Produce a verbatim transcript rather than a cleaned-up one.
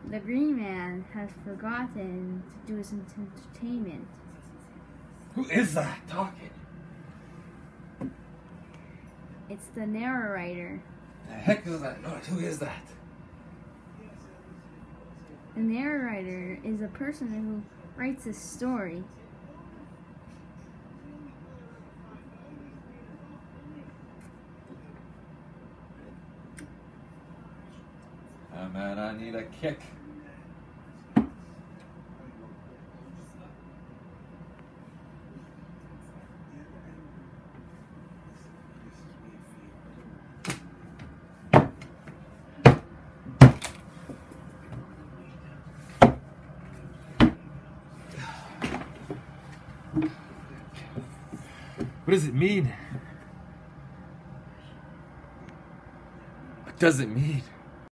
The green man has forgotten to do his entertainment. Who is that talking? It's the narrator. The heck is that noise? Who is that? The narrator is a person who writes a story. Oh man, I need a kick. What does it mean? What does it mean?